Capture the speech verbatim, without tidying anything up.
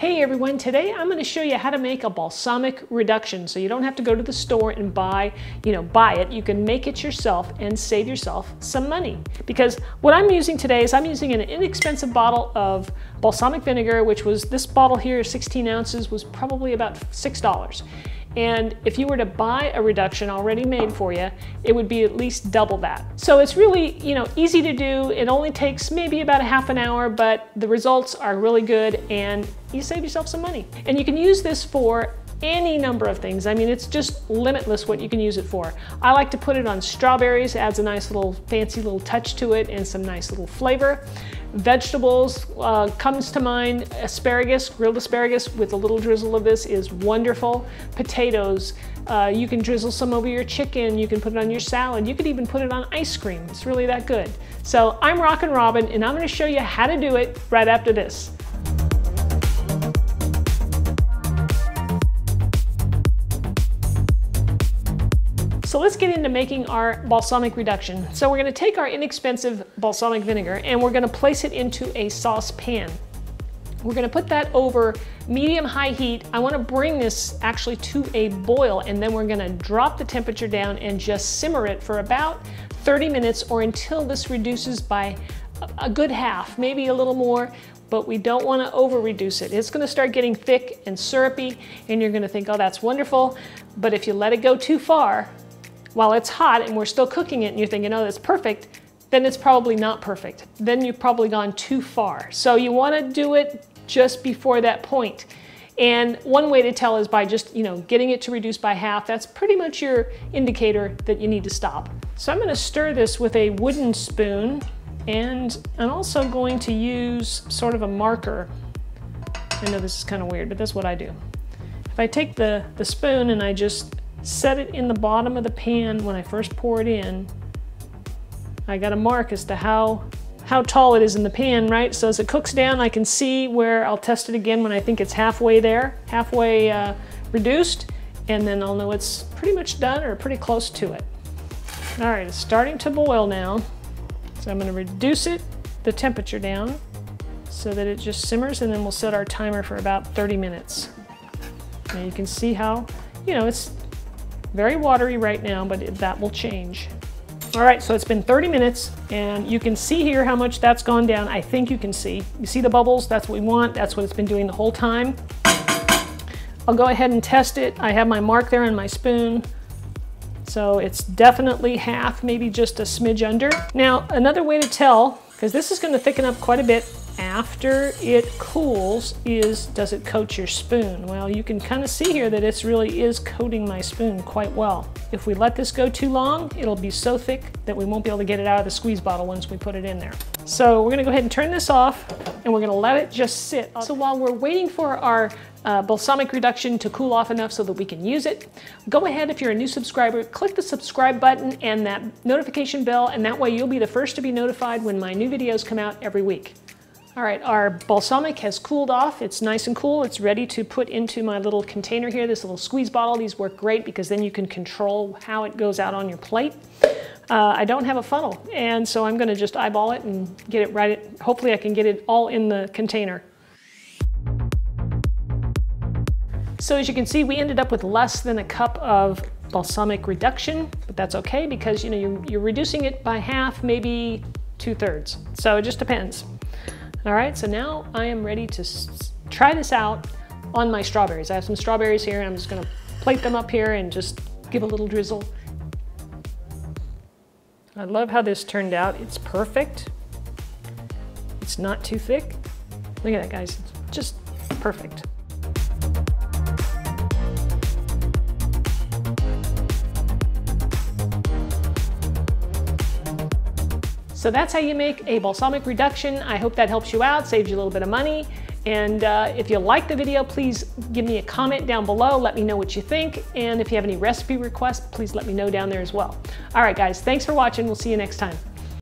Hey everyone, today I'm going to show you how to make a balsamic reduction so you don't have to go to the store and buy, you know, buy it. You can make it yourself and save yourself some money. Because what I'm using today is I'm using an inexpensive bottle of balsamic vinegar, which was this bottle here, sixteen ounces, was probably about six dollars. And if you were to buy a reduction already made for you, it would be at least double that. So it's really, you know, easy to do. It only takes maybe about a half an hour, but the results are really good and you save yourself some money. And you can use this for any number of things. I mean, it's just limitless what you can use it for. I like to put it on strawberries, adds a nice little fancy little touch to it and some nice little flavor. Vegetables uh, comes to mind. Asparagus, grilled asparagus with a little drizzle of this is wonderful. Potatoes, uh, you can drizzle some over your chicken, you can put it on your salad, you could even put it on ice cream. It's really that good. So I'm Rockin' Robin and I'm going to show you how to do it right after this. So let's get into making our balsamic reduction. So we're going to take our inexpensive balsamic vinegar and we're going to place it into a saucepan. We're going to put that over medium-high heat. I want to bring this actually to a boil and then we're going to drop the temperature down and just simmer it for about thirty minutes or until this reduces by a good half, maybe a little more, but we don't want to over reduce it. It's going to start getting thick and syrupy and you're going to think, oh, that's wonderful. But if you let it go too far, while it's hot and we're still cooking it and you're thinking, oh, that's perfect, then it's probably not perfect. Then you've probably gone too far. So you want to do it just before that point. And one way to tell is by just, you know, getting it to reduce by half. That's pretty much your indicator that you need to stop. So I'm going to stir this with a wooden spoon and I'm also going to use sort of a marker. I know this is kind of weird, but that's what I do. If I take the, the spoon and I just set it in the bottom of the pan when I first pour it in, I got a mark as to how how tall it is in the pan, right? So as it cooks down, I can see where I'll test it again when I think it's halfway there, halfway uh, reduced, and then I'll know it's pretty much done or pretty close to it. All right, it's starting to boil now. So I'm gonna reduce it, the temperature down, so that it just simmers, and then we'll set our timer for about thirty minutes. Now you can see how, you know, it's very watery right now, but it, that will change. All right, so it's been thirty minutes and you can see here how much that's gone down. I think you can see. You see the bubbles? That's what we want. That's what it's been doing the whole time. I'll go ahead and test it. I have my mark there on my spoon. So it's definitely half, maybe just a smidge under. Now, another way to tell, because this is gonna thicken up quite a bit after it cools, is does it coat your spoon? Well, you can kind of see here that it really is coating my spoon quite well. If we let this go too long, it'll be so thick that we won't be able to get it out of the squeeze bottle once we put it in there. So we're gonna go ahead and turn this off and we're gonna let it just sit. So while we're waiting for our uh, balsamic reduction to cool off enough so that we can use it, go ahead, if you're a new subscriber, click the subscribe button and that notification bell, and that way you'll be the first to be notified when my new videos come out every week. All right, our balsamic has cooled off. It's nice and cool. It's ready to put into my little container here, this little squeeze bottle. These work great because then you can control how it goes out on your plate. Uh, I don't have a funnel, and so I'm gonna just eyeball it and get it right. Hopefully I can get it all in the container. So as you can see, we ended up with less than a cup of balsamic reduction, but that's okay because, you know, you're, you're reducing it by half, maybe two thirds. So it just depends. All right, so now I am ready to s try this out on my strawberries. I have some strawberries here and I'm just gonna plate them up here and just give a little drizzle. I love how this turned out. It's perfect. It's not too thick. Look at that, guys, it's just perfect. So that's how you make a balsamic reduction. I hope that helps you out, saves you a little bit of money. And uh, if you like the video, please give me a comment down below. Let me know what you think. And if you have any recipe requests, please let me know down there as well. All right, guys, thanks for watching. We'll see you next time.